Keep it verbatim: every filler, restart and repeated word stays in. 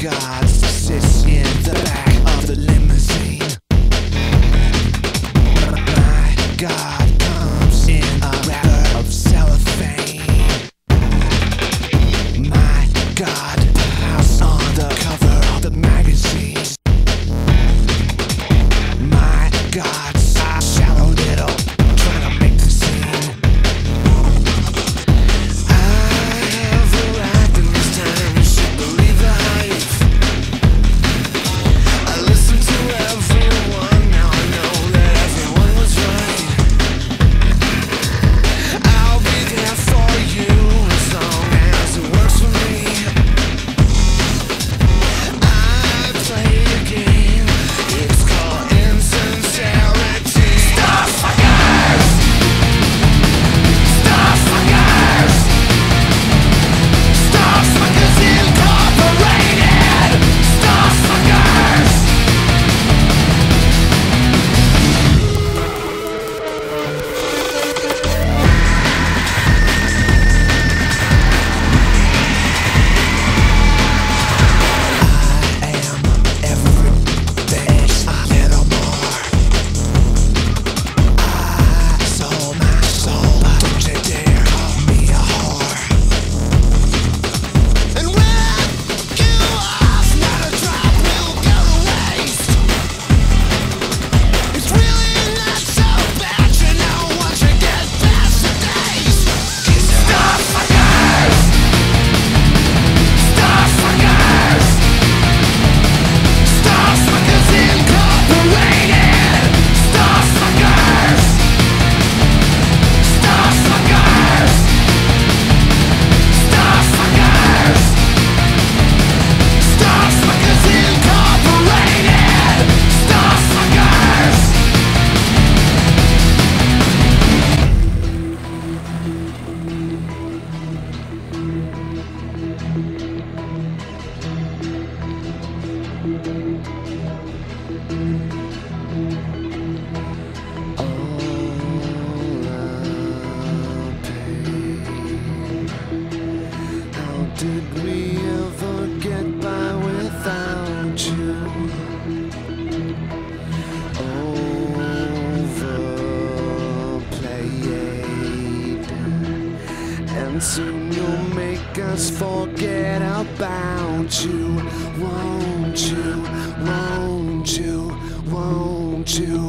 God sits in the back of the limousine. My God comes in a wrapper of cellophane. My God house on the cover of the magazine. My God's a shallow little trying to make the scene. I have arrived in this time, you should believe the hype. I listen to everyone, now I know that everyone was right. I'll be there for you as long as it works for me. I play a game, it's called insincerity. Starsuckers! Starsuckers! Starsuckers Incorporated! Starsuckers! I am every bit a little more. I sold my soul, but don't you dare call me a whore. And when you off, not a drop will go to waste. It's really not so bad, you know, once you get past the days. Starsuckers! Starsuckers! Starsuckers Incorporated! Starsuckers! Starsuckers! Starsuckers! Starsuckers Incorporated! Starsuckers! How did we ever get by without you? Overplayed, and soon you'll make us forget about you. Won't you? Won't you? Won't you?